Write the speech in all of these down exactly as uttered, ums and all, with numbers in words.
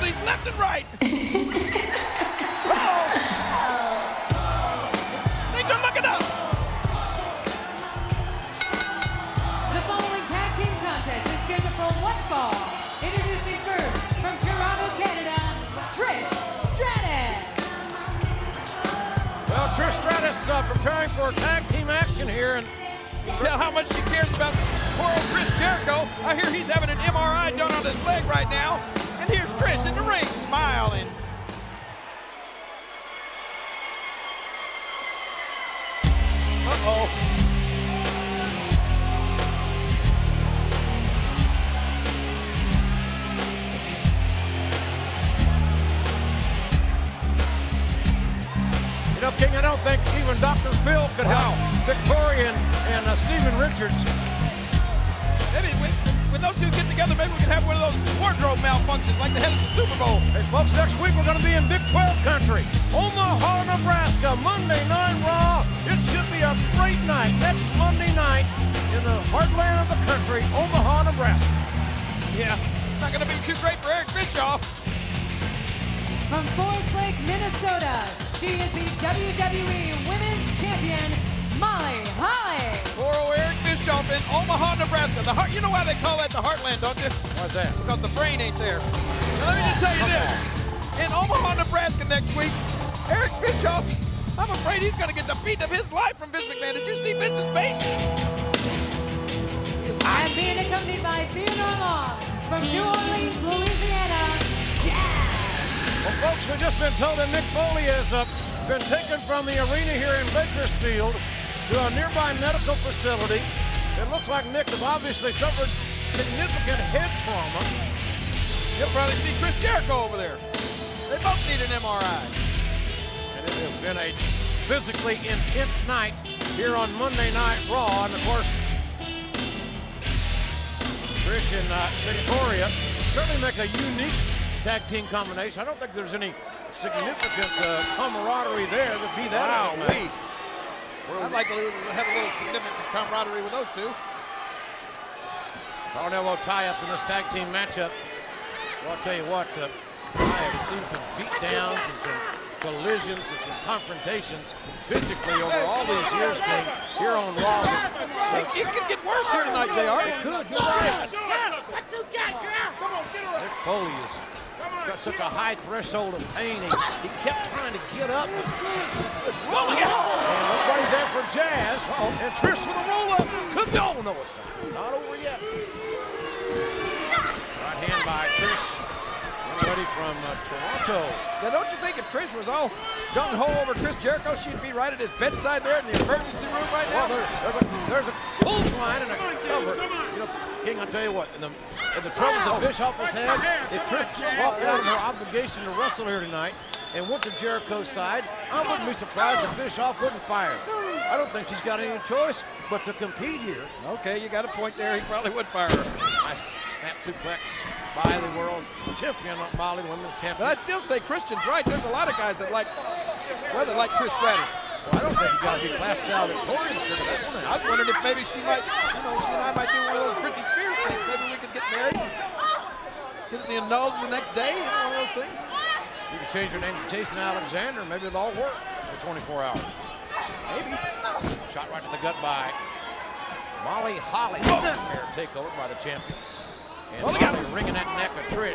Foley's left and right. Uh-oh. Things are looking up. The following tag team contest is scheduled for one fall. Introducing first from Toronto, Canada, Trish Stratus. Well, Trish Stratus uh, preparing for tag team action here, and You tell how much she cares about poor old Chris Jericho. I hear he's having an M R I done on his leg right now. And here's Trish in the ring smiling. Uh-oh. you know, King, I don't think even Doctor Phil could help Victoria and, and uh, Steven Richards. Maybe with, when those two get together, maybe we can have one of those wardrobe malfunctions like the head of the Super Bowl. Hey, folks, next week we're going to be in Big twelve country, Omaha, Nebraska, Monday Night Raw. It should be a great night next Monday night in the heartland of the country, Omaha, Nebraska. Yeah, it's not going to be too great for Eric Bischoff. From Forest Lake, Minnesota, she is the W W E Women's Champion, Molly Holly. Poor old Eric Bischoff in Omaha, Nebraska. The heart, you know why they call that the Heartland, don't you? Why's that? Because the brain ain't there. Now, let me just tell you this. In Omaha, Nebraska next week, Eric Bischoff, I'm afraid he's going to get the beat of his life from Vince McMahon. Did you see Vince's face? And being accompanied by Theodore Long from New Orleans, Louisiana, Jazz. Well, folks, we've just been told that Mick Foley has uh, been taken from the arena here in Bakersfield to a nearby medical facility. It looks like Nick has obviously suffered significant head trauma. You'll probably see Chris Jericho over there. They both need an M R I. And it has been a physically intense night here on Monday Night Raw. And of course, Trish and uh, Victoria certainly make a unique tag team combination. I don't think there's any significant uh, camaraderie there to be that. Wow, as a we. match. I'd like to have a little significant camaraderie with those two. Collar and elbow tie-up in this tag team matchup. Well, I'll tell you what, uh, I have seen some beatdowns and some collisions and some confrontations physically over all these years, King, here on Raw. It, it could get worse here tonight, J R. It could, you're right. Mick Foley has got such a high threshold of pain. He, he kept trying to get up. Oh, look out! And nobody's there for Jazz. Uh-oh. And Trish with a roll-up. Could go. No, it's not. Not over yet. Right hand by Trish. Somebody from uh, Toronto. Now, don't you think if Trish was all gung-ho over Chris Jericho, she'd be right at his bedside there in the emergency room right now? Well, there, there's, a, there's a clothesline and a cover. You know, King, I'll tell you what, in the, in the troubles that Bischoff has had, if Trish walked out of her obligation to wrestle here tonight and went to Jericho's side, I wouldn't be surprised if Bischoff wouldn't fire her. I don't think she's got any choice but to compete here. Okay, you got a point there. He probably would fire her. Nice snap suplex by the world champion, Molly, women's champion. But I still say Christian's right. There's a lot of guys that like, well, that like Trish Stratus. Well, I don't think you got to be classed down Victoria to figure that one out. I was wondering if maybe she might, you know, she and I might do one of those Britney Spears things. Maybe we could get married, get it annulled the next day, you know, one of those things. You can change your name to Jason Alexander. Maybe it'll all work for twenty-four hours. Maybe. Shot right to the gut by Molly Holly. Nightmare takeover by the champion. And oh, Molly wringing that neck of Trish.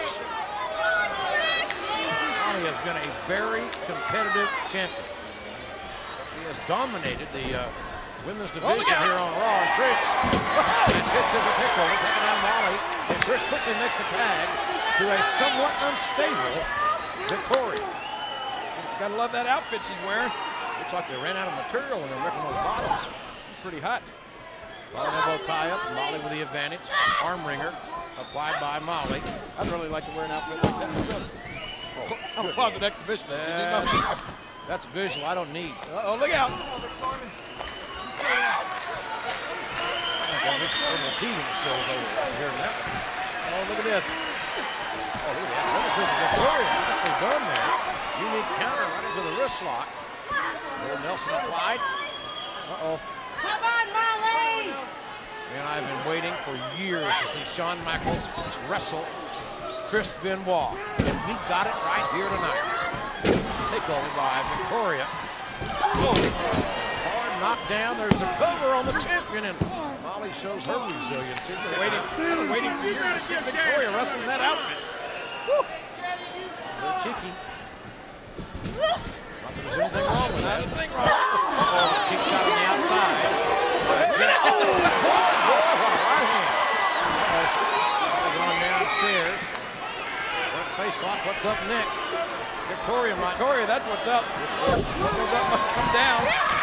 Molly has been a very competitive champion. She has dominated the uh, women's division oh, here on Raw. And Trish, nice hit scissor takeover, taking down Molly. And Trish quickly makes a tag to a somewhat unstable Victoria. Gotta love that outfit she's wearing. Looks like they ran out of material when they're ripping those bottles. Pretty hot. Collar and elbow tie up, Molly with the advantage. Arm wringer applied by Molly. I'd really like to wear an outfit like that myself. Oh, I'm a closet exhibitionist. Did you know? That's, that's a visual I don't need. Uh-oh, look out. Oh, this is T V shows over here now. Oh, look at this. Oh, look at that. This is Victoria. Nicely done there. Unique counter right into the wrist lock. Old Nelson applied. Uh-oh. Come on, Molly! And I've been waiting for years to see Shawn Michaels wrestle Chris Benoit. And he got it right here tonight. Takeover by Victoria. Oh, hard knocked down. There's a cover on the champion, and Molly shows her resilience. She's been Waiting, waiting for years to see Victoria wrestle in that outfit. Woo. A little cheeky. Not that there's anything wrong with that. Nothing wrong. Oh, kick shot on the outside. Right hand. Going downstairs. Face lock. What's up next? Victoria might. Victoria, that's what's up. What goes up must come down.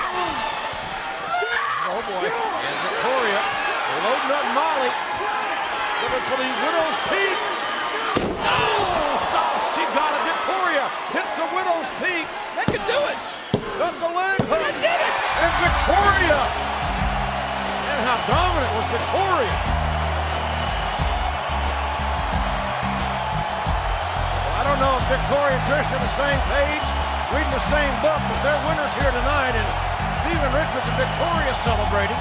Oh boy. And Victoria loading up Molly. Looking for the Widow's Peak. Oh, she got it. Victoria hits the Widow's Peak. That could do it. Got the leg hook. That did it. And Victoria. And how dominant was Victoria. Well, I don't know if Victoria and Trish are on the same page, reading the same book, but they're winners here tonight. And Steven Richards and Victoria celebrating.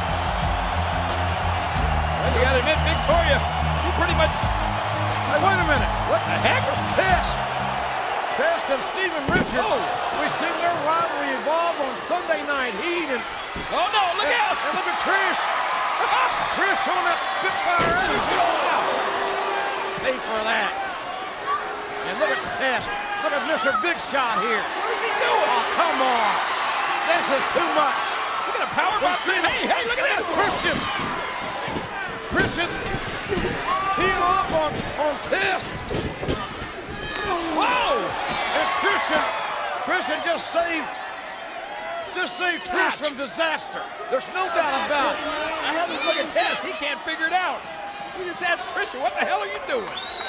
Well, you gotta admit, Victoria, she pretty much. Hey, wait a minute. What the heck? Test. Test and Steven Richards. Oh. We've seen their rivalry evolve on Sunday Night Heat. And, Oh no, look and, out! and look at Trish. Trish showing that Spitfire attitude. Pay for that. And look at Test. Look at Mister Big Shot here. What is he doing? Oh, come on. This is too much. Look at a power We've bomb. seen it. Hey, hey, look at this. Christian. Christian. Heel up on, on Test. Whoa! And Christian, Christian just saved, just saved Trish from disaster. There's no doubt about it. I have this look at Test. He can't figure it out. We just asked Christian, what the hell are you doing?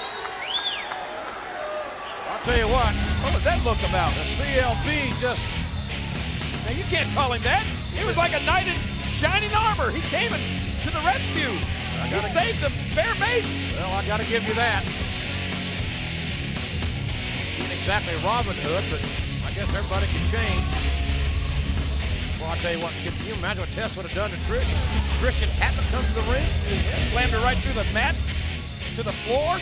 I'll tell you what, What was that look about? the C L B just, Now, you can't call him that. He was like a knight in shining armor. He came in to the rescue. He gotta- saved the fair maiden. well, I got to give you that. Not exactly Robin Hood, but I guess everybody can change. Well, I'll tell you what, can you imagine what Tess would have done to Trish? Christian hadn't come to the ring. Yeah, slammed her right through the mat, to the floor.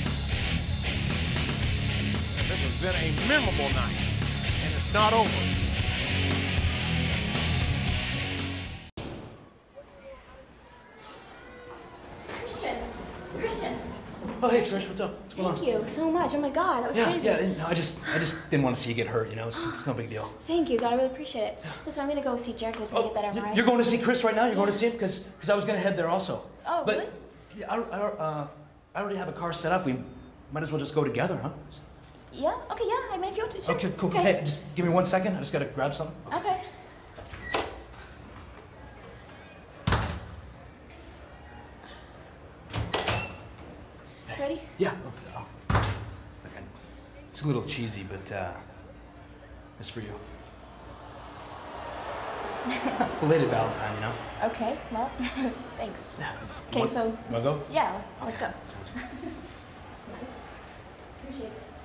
This has been a memorable night, and it's not over. Christian, Christian, Oh, hey, Trish, what's up? What's going thank on? you so much. Oh my God, that was Yeah, crazy. yeah, no, I just, I just didn't want to see you get hurt, you know? It's, it's no big deal. Thank you, God, I really appreciate it. Listen, I'm gonna go see Jericho's and get that M R I. you- you're going to see Chris right now? You're going to see him? Because I was going to head there also. Oh, but, really? Yeah, I, I, uh, I already have a car set up. We might as well just go together, huh? Yeah, okay, yeah, I mean, if you want to, sure. Okay, cool. Okay. Hey, just give me one second. I just got to grab something. Okay. Ready? Yeah. Okay. Oh. Okay. It's a little cheesy, but uh, it's for you. Belated Valentine, you know? Okay, well, thanks. Okay, Want- so. wanna go? Yeah, let's, let's go. Sounds good. That's nice. Appreciate it.